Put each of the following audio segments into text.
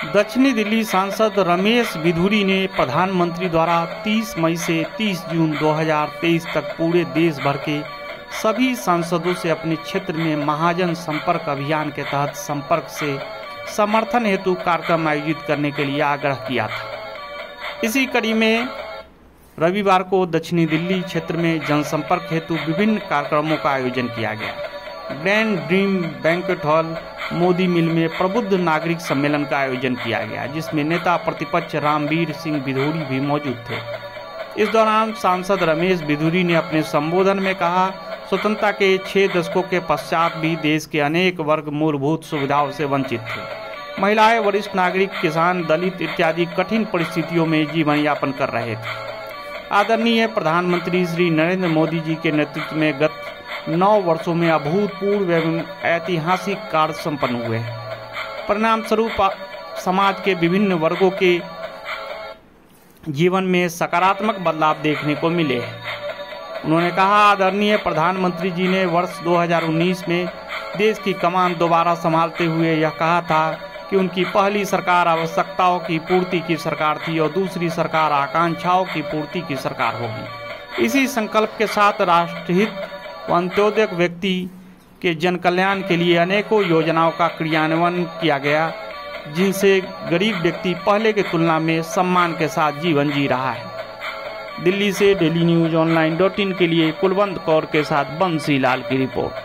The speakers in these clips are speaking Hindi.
दक्षिणी दिल्ली सांसद रमेश बिधूरी ने प्रधानमंत्री द्वारा 30 मई से 30 जून 2023 तक पूरे देश भर के सभी सांसदों से अपने क्षेत्र में महाजन संपर्क अभियान के तहत संपर्क से समर्थन हेतु कार्यक्रम आयोजित करने के लिए आग्रह किया था। इसी कड़ी में रविवार को दक्षिणी दिल्ली क्षेत्र में जनसंपर्क हेतु विभिन्न कार्यक्रमों का आयोजन किया गया। Grand dream banquet hall Modi mill में प्रबुद्ध नागरिक सम्मेलन का आयोजन किया गया, जिसमें नेता प्रतिपक्ष रामवीर सिंह बिधूरी भी मौजूद थे। इस दौरान सांसद रमेश बिधूरी ने अपने संबोधन में कहा, स्वतंत्रता के 6 दशकों के पश्चात भी देश के अनेक वर्ग मूलभूत सुविधाओं से वंचित थे। महिलाएं, वरिष्ठ नागरिक, किसान, दलित इत्यादि कठिन परिस्थितियों में जीवन यापन कर रहे थे। आदरणीय प्रधानमंत्री श्री नरेंद्र मोदी जी के नेतृत्व में गत 9 वर्षों में अभूतपूर्व एवं ऐतिहासिक कार्य संपन्न हुए हैं। परिणाम स्वरूप समाज के विभिन्न वर्गों के जीवन में सकारात्मक बदलाव देखने को मिले हैं। उन्होंने कहा, आदरणीय प्रधानमंत्री जी ने वर्ष 2019 में देश की कमान दोबारा संभालते हुए यह कहा था कि उनकी पहली सरकार आवश्यकताओं की पूर्ति की सरकार थी और दूसरी सरकार आकांक्षाओं की पूर्ति की सरकार होगी। इसी संकल्प के साथ राष्ट्रहित व अंत्योदय व्यक्ति के जन कल्याण के लिए अनेकों योजनाओं का क्रियान्वयन किया गया, जिनसे गरीब व्यक्ति पहले की तुलना में सम्मान के साथ जीवन जी रहा है। दिल्ली से डेली न्यूज online.in के लिए कुलवंत कौर के साथ बंसी लाल की रिपोर्ट।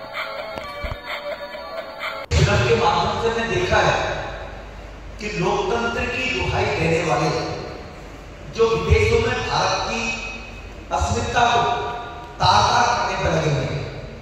के माध्यम से मैंने देखा है कि लोकतंत्र की दुहाई देने वाले जो विदेशों में भारत की अस्मिता को तार-तार करने पर लगे हुए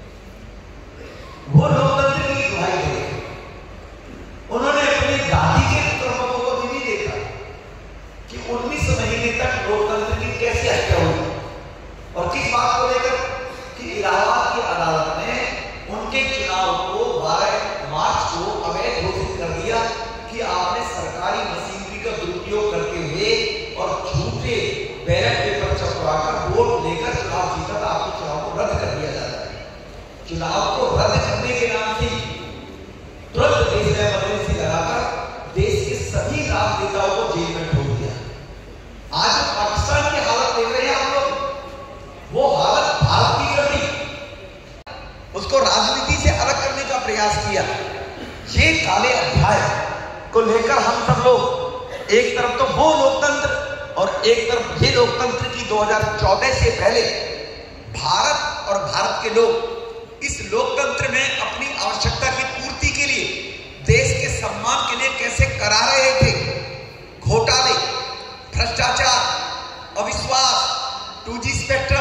वो लोकतंत्र की दुहाई दे रहे। उन्होंने अपनी दादी के कर्मों को भी नहीं देखा कि 19 महीने तक लोकतंत्र की कैसी हत्या हुई और किस बात को लेकर कि इलाहाबाद की अदालत ने उनके चुनाव को 12 मार्च को अवैध घोषित कर दिया कि आपने सरकारी मशीनरी का दुरुपयोग करते हुए और झूठे बैलेट पेपर छपवाकर वोट लेकर चुनाव जीता था, आपको चुनाव को रद्द कर दिया जाता है। चुनाव को रद्द करने के नाम से तुरंत देश में इमरजेंसी लगाकर देश के सभी राजनेताओं को जेल में ठोक दिया। आज पाकिस्तान की हालत देख रहे हैं आप लोग, वो हालत भारत की कर दी, उसको राजनीति से अलग करने का प्रयास किया। ये काले अध्याय को लेकर हम सब लोग एक तरफ तो वो लोकतंत्र और एक तरफ ये लोकतंत्र की 2014 से पहले भारत और भारत के लोग इस लोकतंत्र में अपनी आवश्यकता की पूर्ति के लिए देश के सम्मान के लिए कैसे करा रहे थे। घोटाले, भ्रष्टाचार, अविश्वास, 2G स्पेक्ट्रम